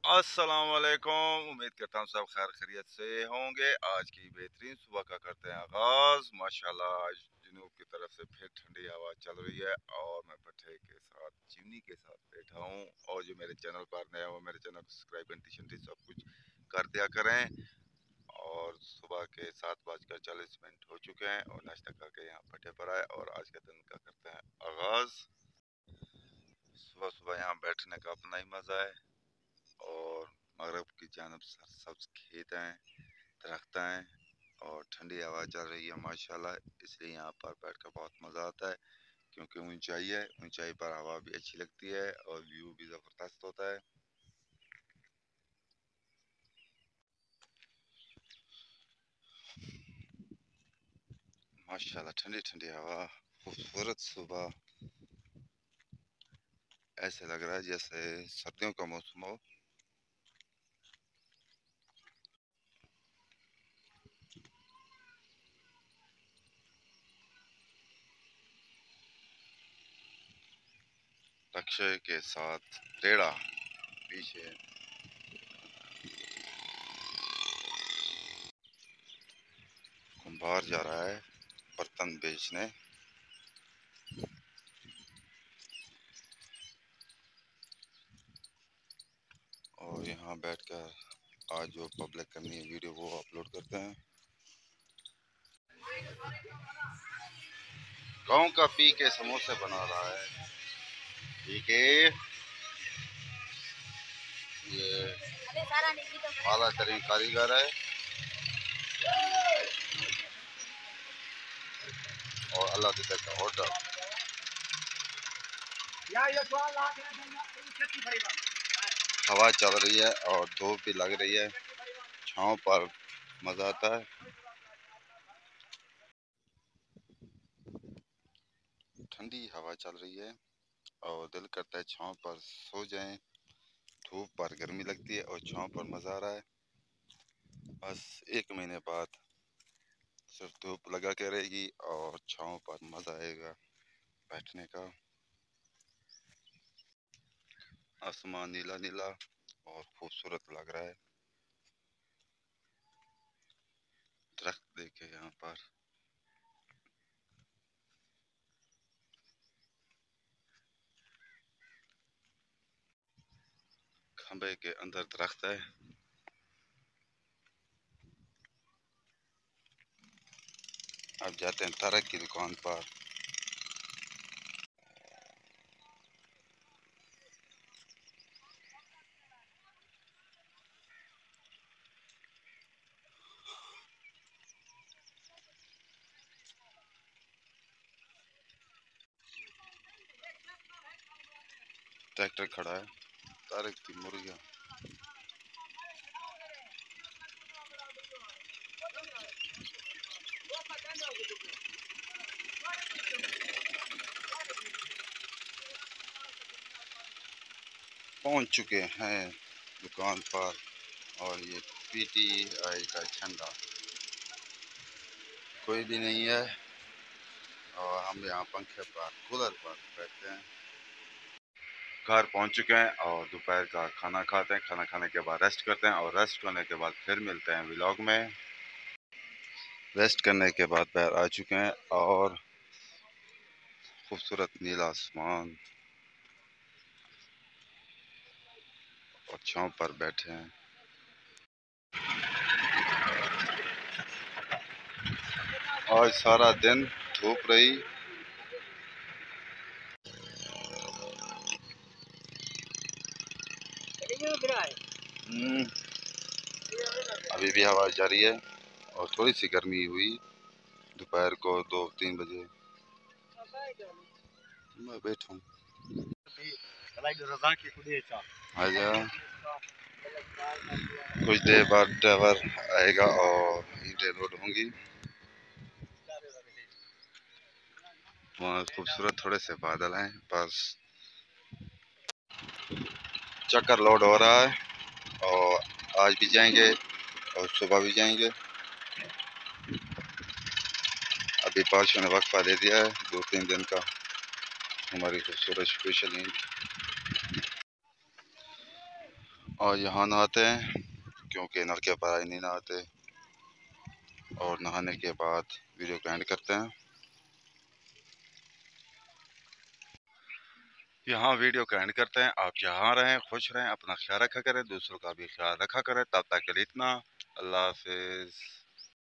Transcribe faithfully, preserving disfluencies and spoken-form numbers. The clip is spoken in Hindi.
अस्सलाम वालेकुम। उम्मीद करता हूँ सब खैर खैरियत से होंगे। आज की बेहतरीन सुबह का करते हैं आगाज। माशाल्लाह आज जुनूब की तरफ से फिर ठंडी हवा चल रही है और मैं पट्टे के साथ चिमनी के साथ बैठा हूँ। और जो मेरे चैनल पर नया हो मेरे चैनल को सब्सक्राइब घंटी शंटी सब कुछ कर दिया करें। और सुबह के सात बजकर चालीस मिनट हो चुके हैं और नाश्ता करके यहाँ पट्टे पर आए और आज के दिन का करते हैं आगाज। सुबह सुबह यहाँ बैठने का अपना ही मज़ा है और मगरब की जानब सरसब्ज खेत हैं, दरख्त हैं और ठंडी हवा चल रही है माशाल्लाह। इसलिए यहाँ पर बैठकर बहुत मज़ा आता है क्योंकि ऊंचाई है, ऊंचाई पर हवा भी अच्छी लगती है और व्यू भी ज़बरदस्त होता है। माशाल्लाह ठंडी ठंडी हवा, खूबसूरत सुबह। ऐसे लग रहा है जैसे सर्दियों का मौसम हो। नक्शे के साथ रेड़ा पीछे। कुम्हार जा रहा है बर्तन बेचने। और यहाँ बैठकर आज जो पब्लिक करनी है वीडियो वो अपलोड करते हैं। गांव का पी के समोसे बना रहा है। पी के ये आला तरीन कारीगर है और अल्लाह दिदा का होटल। हवा चल रही है और धूप भी लग रही है, छाँव पर मज़ा आता है। ठंडी हवा चल रही है और दिल करता है छाँव पर सो जाएं। धूप पर गर्मी लगती है और छाँव पर मज़ा आ रहा है। बस एक महीने बाद सिर्फ धूप लगा के रहेगी और छाँव पर मज़ा आएगा बैठने का। आसमान नीला नीला और खूबसूरत लग रहा है। दरख्त देखे यहाँ पर। खंबे के अंदर दरख्त है। अब जाते हैं तारक की दुकान पर। ट्रैक्टर खड़ा है। तारक की मुर्गियाँ। पहुंच चुके हैं दुकान पर और ये पीटीआई का झंडा। कोई भी नहीं है और हम यहाँ पंखे पर कूलर पर बैठते हैं। घर पहुंच चुके हैं और दोपहर का खाना खाते हैं। खाना खाने के बाद रेस्ट करते हैं और रेस्ट करने के बाद फिर मिलते हैं व्लॉग में। रेस्ट करने के बाद बाहर आ चुके हैं और खूबसूरत नीला आसमान और छाँव पर बैठे हैं। आज सारा दिन धूप रही। हम्म, अभी भी हवा जारी है और थोड़ी सी गर्मी हुई दोपहर को दो तीन बजे। मैं बैठूं आजा। कुछ देर बाद ड्राइवर आएगा और ईंटें लोड होंगी। वहाँ खूबसूरत थोड़े से बादल हैं बस। चक्कर लोड हो रहा है और आज भी जाएंगे और सुबह भी जाएंगे। अभी बारिशों ने वक्फा दे दिया है दो तीन दिन का। हमारी खूबसूरत स्पेशल ईंट और यहाँ नहाते हैं क्योंकि नलके पर आज नहीं नहाते। और नहाने के बाद वीडियो को एंड करते हैं। यहाँ वीडियो का एंड करते हैं। आप जहाँ रहें खुश रहें, अपना ख्याल रखा करें, दूसरों का भी ख्याल रखा करें। तब तक के लिए इतना, अल्लाह हाफिज़।